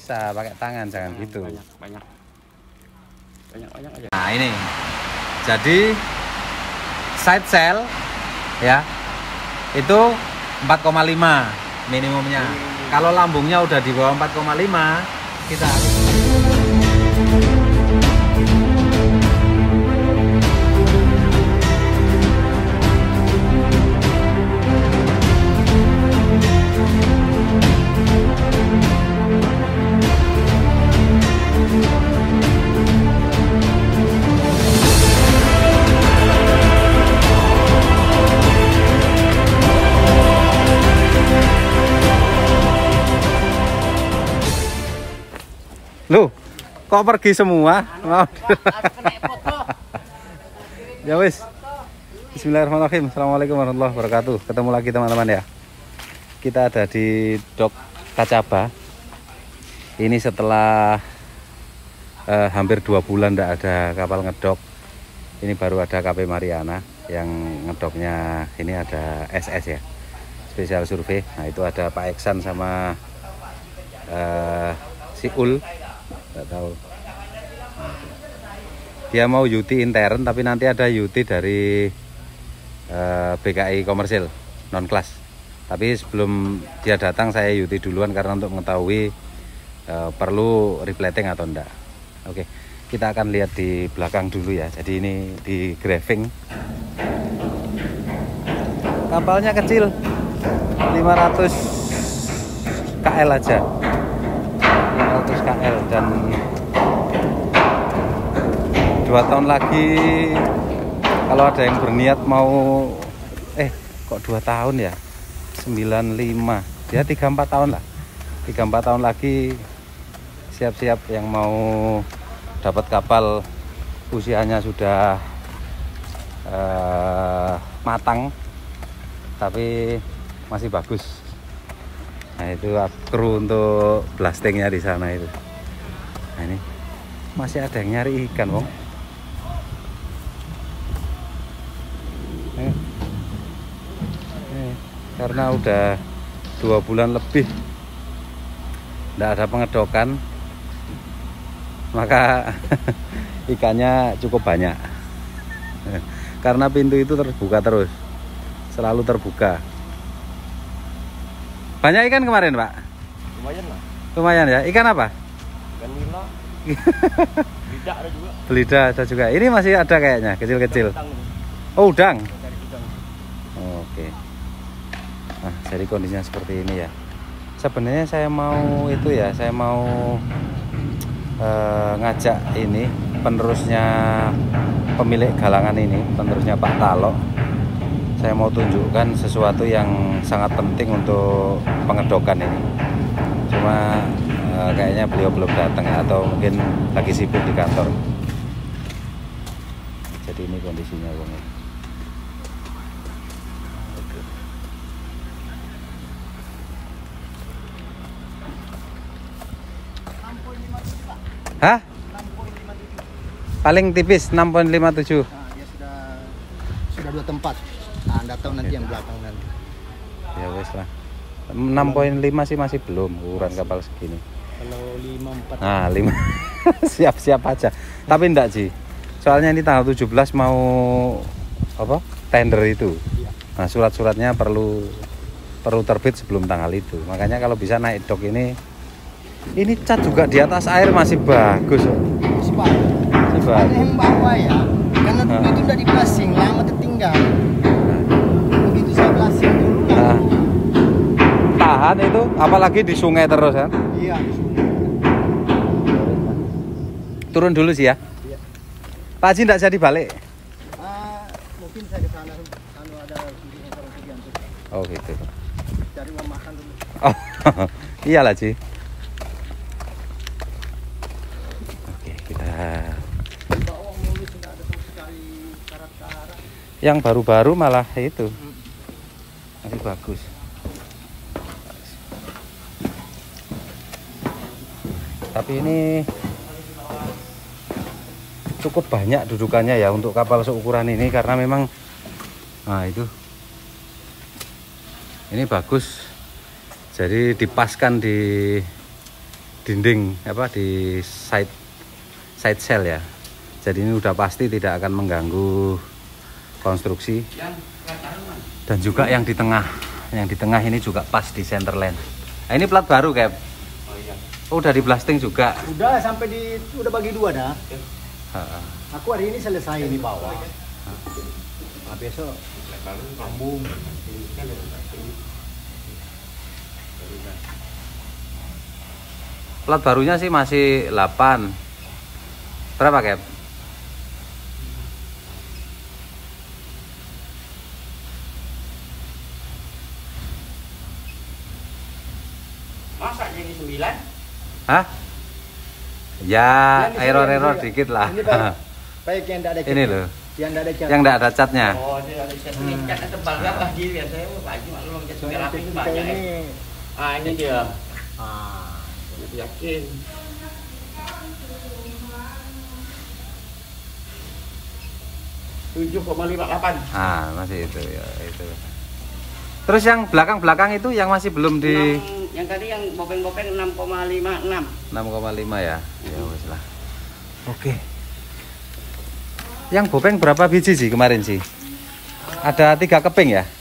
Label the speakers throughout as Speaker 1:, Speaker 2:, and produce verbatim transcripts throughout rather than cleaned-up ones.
Speaker 1: bisa pakai tangan, jangan nah, gitu.
Speaker 2: Banyak, banyak, banyak, banyak aja.
Speaker 1: Nah ini, jadi side sail ya itu empat koma lima minimumnya. Hmm. Kalau lambungnya udah di bawah empat koma lima kita harus Loh, kok pergi semua? Mau. Ya wis. Bismillahirrahmanirrahim. Assalamualaikum warahmatullahi wabarakatuh. Ketemu lagi teman-teman ya. Kita ada di Dok Kacaba. Ini setelah eh, hampir dua bulan tidak ada kapal ngedok. Ini baru ada K P Mariana yang ngedoknya. Ini ada S S ya, spesial survei. Nah itu ada Pak Eksan sama eh, si Ul. Nggak tahu, dia mau U T intern tapi nanti ada U T dari uh, B K I komersil non kelas. Tapi sebelum dia datang saya U T duluan karena untuk mengetahui uh, perlu replating atau enggak. Oke, kita akan lihat di belakang dulu ya. Jadi ini di graving, kapalnya kecil lima ratus K L aja, lima ratus K L, dan dua tahun lagi kalau ada yang berniat mau eh kok dua tahun ya, sembilan lima ya, tiga empat tahun lah, tiga empat tahun lagi siap-siap yang mau dapat kapal usianya sudah uh, matang tapi masih bagus. Nah itu kru untuk blastingnya di sana itu. Nah ini masih ada yang nyari ikan, Bang. Eh. Eh. Karena udah dua bulan lebih tidak ada pengedokan, maka ikannya cukup banyak. Karena pintu itu terbuka terus, selalu terbuka. Banyak ikan kemarin, Pak?
Speaker 2: Lumayan lah.
Speaker 1: Lumayan ya. Ikan apa?
Speaker 2: Ikan nila. Belida ada juga.
Speaker 1: Belida ada juga. Ini masih ada kayaknya, kecil-kecil. Oh, udang. Oke. Nah, jadi kondisinya seperti ini ya. Sebenarnya saya mau itu ya, saya mau uh, ngajak ini penerusnya pemilik galangan ini, penerusnya Pak Talo. Saya mau tunjukkan sesuatu yang sangat penting untuk pengedokan ini. Cuma uh, kayaknya beliau belum datang ya, atau mungkin lagi sibuk di kantor. Jadi ini kondisinya, Bang. Hah? Paling tipis enam koma lima tujuh.
Speaker 3: Nah, dia sudah sudah dua tempat. Nah, Anda tahu nanti yang belakang nanti.
Speaker 1: Ya wes lah. enam koma lima sih masih belum ukuran kapal segini.
Speaker 3: Kalau lima empat.
Speaker 1: Nah, lima siap-siap aja. Tapi enggak sih. Soalnya ini tanggal tujuh belas mau apa? Tender itu.
Speaker 3: Iya.
Speaker 1: Nah, surat-suratnya perlu perlu terbit sebelum tanggal itu. Makanya kalau bisa naik dok ini ini cat juga di atas air masih bagus.
Speaker 3: Masih bagus.
Speaker 1: Masih bagus.
Speaker 3: Yang bawah ya. Karena dulu itu udah di blasting, lama tertinggal. Begitu saya blasting dulu
Speaker 1: nah, tahan itu, apalagi di sungai terus kan?
Speaker 3: Iya, di sungai.
Speaker 1: Turun dulu sih ya.
Speaker 3: Iya.
Speaker 1: Pak Haji enggak jadi balik?
Speaker 3: Ah, mungkin saya ke sana, anu ada kunjungan sama Sugianto.
Speaker 1: Oh gitu.
Speaker 3: Cari uang makan dulu.
Speaker 1: Oh, iyalah Ji. Oke, kita.
Speaker 3: Bawah mulus tidak ada sama sekali karat-karat.
Speaker 1: Yang baru-baru malah itu masih bagus. Tapi ini cukup banyak dudukannya ya untuk kapal seukuran ini, karena memang nah itu ini bagus, jadi dipaskan di dinding apa di side side cell ya. Jadi ini udah pasti tidak akan mengganggu konstruksi. Dan juga yang di tengah, yang di tengah ini juga pas di center line. Nah, ini plat baru, Cap.
Speaker 2: Oh iya.
Speaker 1: Oh, udah di blasting juga.
Speaker 3: Udah sampai di udah bagi dua dah.
Speaker 1: Ha-ha.
Speaker 3: Aku hari ini selesai di bawah. Nah, besok sambung.
Speaker 1: Plat barunya sih masih delapan. Berapa, Cap?
Speaker 2: Masa jadi sembilan?
Speaker 1: Hah? Ya, error-error dikit lah.
Speaker 3: Ini baik, baik yang tidak ada cat.
Speaker 1: Ini loh,
Speaker 3: Yang tidak ada cat.
Speaker 1: yang enggak ada catnya.
Speaker 2: Oh, dia ada cat ini catnya tebal enggak Pak Ji? Biasanya Pak Ji maklum cat
Speaker 3: Soalnya
Speaker 2: rapi
Speaker 3: kita
Speaker 2: banyak.
Speaker 3: ini.
Speaker 2: Ya. Ah, ini dia.
Speaker 3: Ah,
Speaker 2: Aku yakin. tujuh koma lima delapan.
Speaker 1: Ah, masih itu ya, itu. Terus yang belakang-belakang itu yang masih belum di
Speaker 2: Yang tadi yang bopeng-bopeng enam koma lima enam.
Speaker 1: enam koma lima ya. Ya wes lah. Oke. Yang bopeng berapa biji sih kemarin sih? Ada tiga keping ya?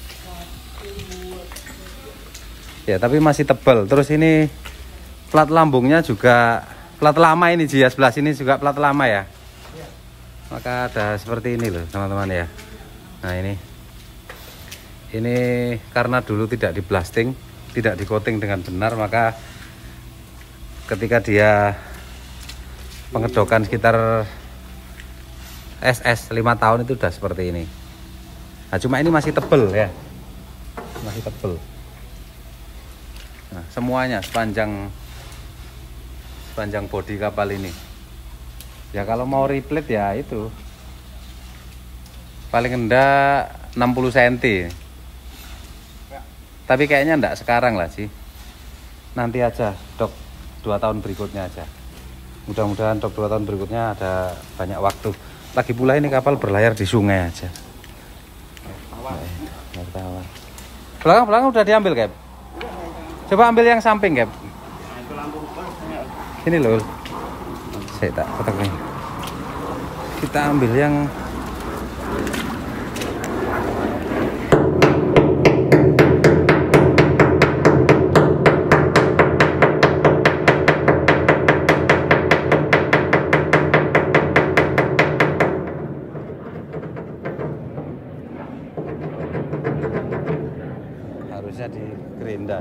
Speaker 1: Ya, tapi masih tebal. Terus ini plat lambungnya juga plat lama ini Ji ya, sebelah sini juga plat lama ya. Maka ada seperti ini loh, teman-teman ya. Nah, ini. Ini karena dulu tidak di blasting, tidak di coating dengan benar, maka ketika dia pengedokan sekitar S S lima tahun itu udah seperti ini. Nah, cuma ini masih tebel ya. Masih tebel. Nah, semuanya sepanjang sepanjang bodi kapal ini. Ya kalau mau replate ya itu paling rendah enam puluh sentimeter. Tapi kayaknya enggak sekarang lah sih. Nanti aja, Dok, dua tahun berikutnya aja. Mudah-mudahan Dok dua tahun berikutnya ada banyak waktu. Lagi pula ini kapal berlayar di sungai aja. Belakang-belakang udah diambil, Cap. Coba ambil yang samping, Cap. Ini loh. Saya tak kotak-kotak. Kita ambil yang harusnya di gerinda.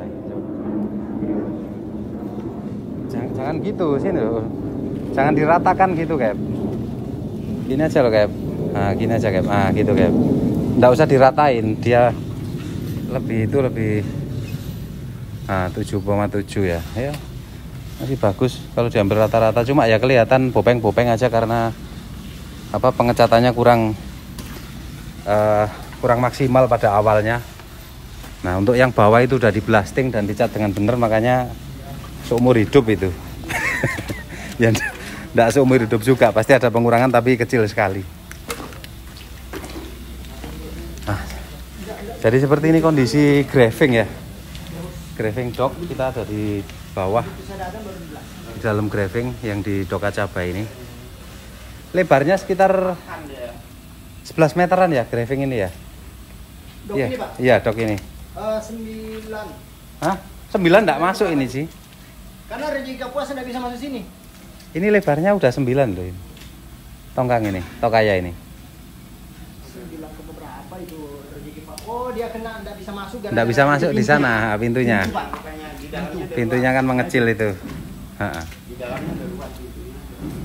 Speaker 1: Jangan, jangan gitu sini loh. Jangan diratakan gitu, Cap. Gini aja loh, Cap. Nah, gini aja, Cap. Nah, gitu, Cap. Nggak usah diratain, dia lebih itu lebih nah, tujuh koma tujuh ya. Ya. Masih bagus kalau diambil rata-rata, cuma ya kelihatan bopeng-bopeng aja karena apa pengecatannya kurang uh, kurang maksimal pada awalnya. Nah, untuk yang bawah itu udah di blasting dan dicat dengan benar, makanya seumur hidup itu. Ya enggak seumur hidup juga, pasti ada pengurangan tapi kecil sekali. Nah, jadi seperti ini kondisi graving ya. Graving dock kita ada di bawah. Di dalam graving yang di Dok Kacaba ini. Lebarnya sekitar sebelas meteran ya graving ini ya.
Speaker 3: Dok
Speaker 1: Iya,
Speaker 3: ini, Pak?
Speaker 1: iya, dok ini.
Speaker 3: Eh, sembilan.
Speaker 1: Hah? sembilan enggak masuk ini sih.
Speaker 3: Karena rezeki Kapuas enggak bisa masuk sini.
Speaker 1: Ini lebarnya udah sembilan loh ini. Tongkang ini, tokaya ini.
Speaker 3: Sembilan ke berapa itu rezeki Pak? Oh, dia kena enggak bisa masuk gara-gara
Speaker 1: Enggak bisa masuk di
Speaker 3: pintu.
Speaker 1: sana pintunya.
Speaker 3: Pintu, Pak.
Speaker 2: Di dalamnya ada
Speaker 1: Pintunya kan mengecil itu. Ha-ha.
Speaker 2: Di dalamnya ada luas pintunya.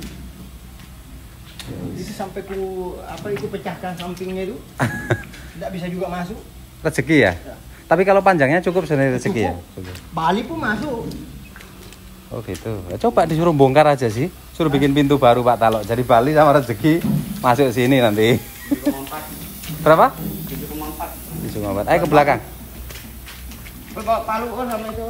Speaker 3: Itu sampai ku apa itu pecahkan sampingnya itu. Enggak bisa juga masuk.
Speaker 1: Rezeki ya?
Speaker 3: Ya.
Speaker 1: Tapi kalau panjangnya cukup sebenarnya rezeki ya? Cukup.
Speaker 3: Bali pun masuk.
Speaker 1: Oh gitu. Ya, coba disuruh bongkar aja sih. Suruh bikin pintu baru Pak Talok. Jadi Bali sama rezeki masuk sini nanti.
Speaker 2: tujuh koma empat.
Speaker 1: Berapa?
Speaker 2: tujuh koma empat.
Speaker 1: tujuh koma empat. Ayo ke belakang.
Speaker 2: Bawa palu kan sama itu.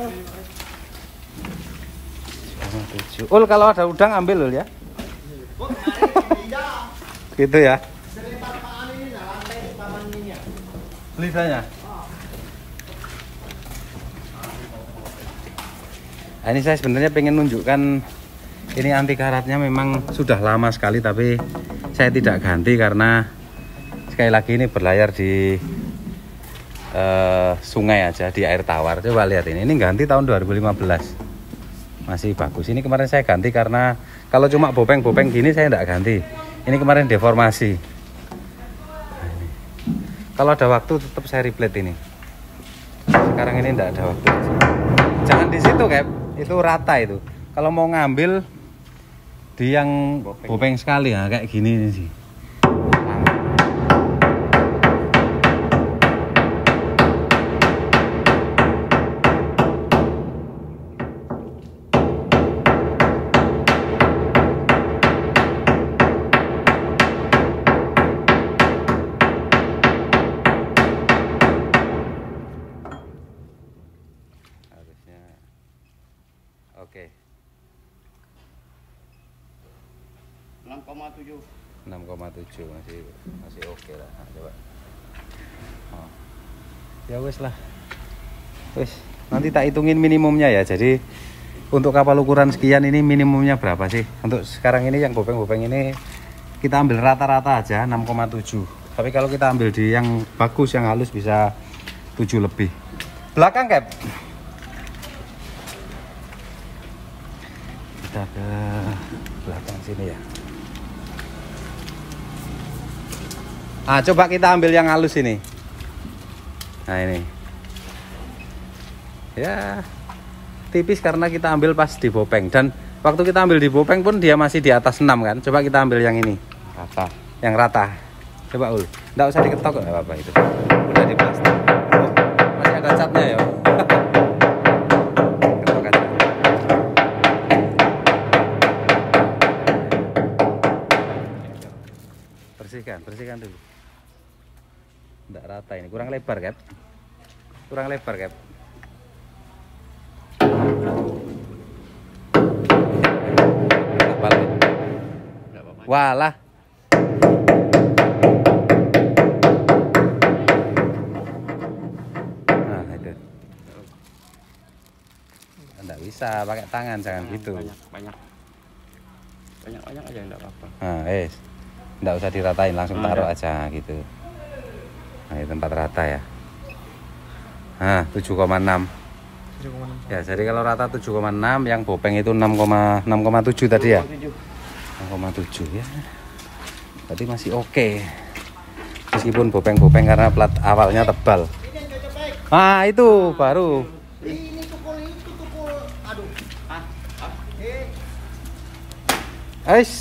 Speaker 1: tujuh. Ul kalau ada udang ambil Ul ya.
Speaker 3: Oh, kemarin tidak.
Speaker 1: Gitu ya.
Speaker 3: Sebentar Pak ini nah lantai taman ini ya.
Speaker 1: Lidahnya. Nah, ini saya sebenarnya pengen nunjukkan ini anti karatnya memang sudah lama sekali, tapi saya tidak ganti karena sekali lagi ini berlayar di uh, sungai aja, di air tawar. Coba lihat ini, ini ganti tahun dua ribu lima belas, masih bagus. Ini kemarin saya ganti karena kalau cuma bopeng-bopeng gini saya tidak ganti. Ini kemarin deformasi. Nah, ini. Kalau ada waktu tetap saya replate ini. Sekarang ini tidak ada waktu. Jangan di situ, Cap. Itu rata itu. Kalau mau ngambil di yang bopeng, bopeng sekali ya, kayak gini nih sih. Oke.
Speaker 2: enam koma tujuh.
Speaker 1: enam koma tujuh masih masih oke lah. Nah, coba. Oh. Ya wes lah. Wes, nanti tak hitungin minimumnya ya. Jadi untuk kapal ukuran sekian ini minimumnya berapa sih? Untuk sekarang ini yang bopeng-bopeng ini kita ambil rata-rata aja enam koma tujuh. Tapi kalau kita ambil di yang bagus, yang halus bisa tujuh lebih. Belakang, Cap. Kita ke belakang sini ya. Nah, coba kita ambil yang halus ini. Nah, ini. Ya, tipis karena kita ambil pas di bopeng. Dan waktu kita ambil di bopeng pun dia masih di atas enam kan. Coba kita ambil yang ini.
Speaker 2: Rata.
Speaker 1: Yang rata. Coba ul. Nggak usah diketok, nggak apa-apa itu. Udah di plastik. Oh, masih ada catnya ya. Ketok aja. Bersihkan, bersihkan dulu. Nggak rata ini, kurang lebar, Cap. Kurang lebar, Cap. Balik. Walah. Nah, itu. Nggak bisa pakai tangan, jangan
Speaker 2: Nah,
Speaker 1: gitu.
Speaker 2: Banyak, banyak. Banyak-banyak aja enggak apa-apa.
Speaker 1: Nah, eh. Nggak usah diratain, langsung
Speaker 2: Nah,
Speaker 1: taruh
Speaker 2: ya.
Speaker 1: aja gitu. Nah, ini tempat rata ya. Nah, tujuh koma enam. Ya, jadi kalau rata tujuh koma enam, yang bopeng itu enam koma tujuh tadi ya. enam koma tujuh ya. Berarti masih oke. Meskipun bopeng-bopeng karena plat awalnya tebal. Ah, itu baru.
Speaker 3: Ini tukul itu tukul. Aduh. Ah, ah. Eh.
Speaker 1: Ais.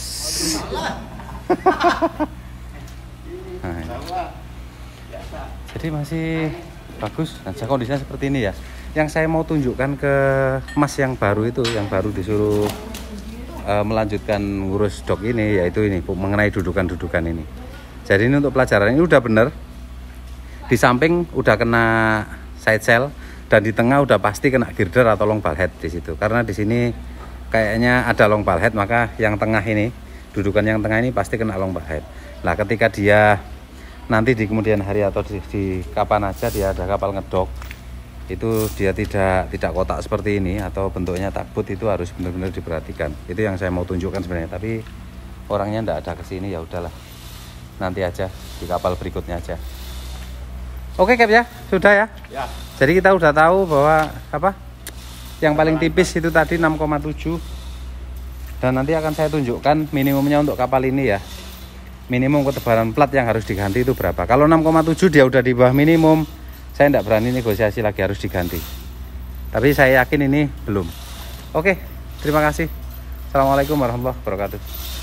Speaker 3: Salah.
Speaker 1: Nah, jadi masih bagus. Nah, kondisinya seperti ini ya. Yang saya mau tunjukkan ke Mas yang baru itu, yang baru disuruh uh, melanjutkan ngurus dok ini, yaitu ini mengenai dudukan-dudukan ini. Jadi ini untuk pelajaran ini udah bener. Di samping udah kena side sail dan di tengah udah pasti kena girder atau long bulkhead di situ. Karena di sini kayaknya ada long bulkhead, maka yang tengah ini, dudukan yang tengah ini pasti kena long bulkhead. Nah, ketika dia nanti di kemudian hari atau di, di kapan aja dia ada kapal ngedok, itu dia tidak tidak kotak seperti ini atau bentuknya takbut, itu harus benar-benar diperhatikan. Itu yang saya mau tunjukkan sebenarnya, tapi orangnya ndak ada ke sini, ya udahlah. Nanti aja di kapal berikutnya aja. Oke, Cap ya, sudah ya.
Speaker 2: Ya.
Speaker 1: Jadi kita udah tahu bahwa apa? Yang paling tipis itu tadi enam koma tujuh. Dan nanti akan saya tunjukkan minimumnya untuk kapal ini ya. Minimum ketebalan plat yang harus diganti itu berapa. Kalau enam koma tujuh dia udah di bawah minimum, saya tidak berani negosiasi lagi, harus diganti. Tapi saya yakin ini belum. Oke, terima kasih. Assalamualaikum warahmatullahi wabarakatuh.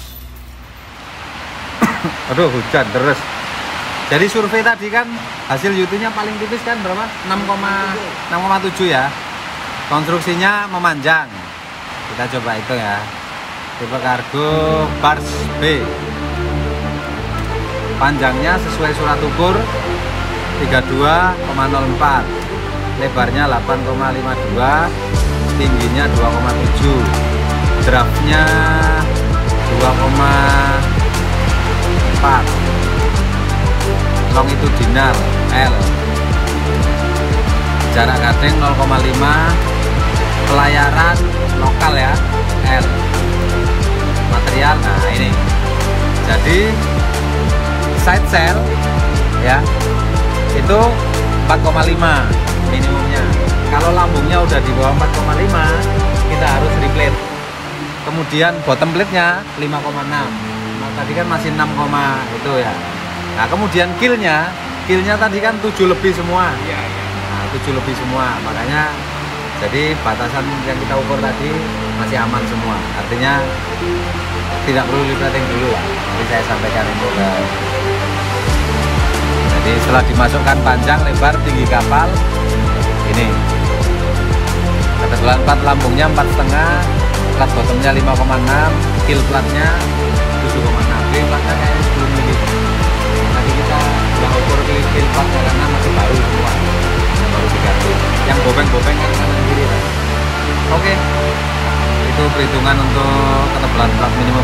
Speaker 1: Aduh, hujan terus. Jadi survei tadi kan hasil YouTube-nya paling tipis kan berapa? enam koma tujuh ya. Konstruksinya memanjang. Kita coba itu ya. Tipe kargo Pars B. Panjangnya sesuai surat ukur tiga puluh dua koma nol empat, lebarnya delapan koma lima dua, tingginya dua koma tujuh, draftnya dua koma empat, longitudinal L, jarak gading nol koma lima, pelayaran lokal ya, L. Material, nah ini. Jadi side cell ya itu empat koma lima minimumnya. Kalau lambungnya udah di bawah empat koma lima, kita harus replate. Kemudian bottom plate-nya lima koma enam. Nah, tadi kan masih enam, itu ya. Nah, kemudian killnya, killnya tadi kan tujuh lebih semua.
Speaker 2: Iya, iya.
Speaker 1: Nah, tujuh lebih semua. Makanya jadi batasan yang kita ukur tadi masih aman semua. Artinya tidak perlu liplating dulu lah. Jadi saya sampaikan itu ke. Jadi setelah dimasukkan panjang, lebar, tinggi kapal, ini ketebalan plat lambungnya empat setengah, plat bottomnya lima koma enam, kill platnya tujuh koma enam, kill platnya kayak sepuluh mili. Tadi kita udah ukur kill platnya karena masih baru semua, yang baru diganti. Yang bobeng-bobeng kan kanan kiri. Oke, itu perhitungan untuk ketebalan plat minimal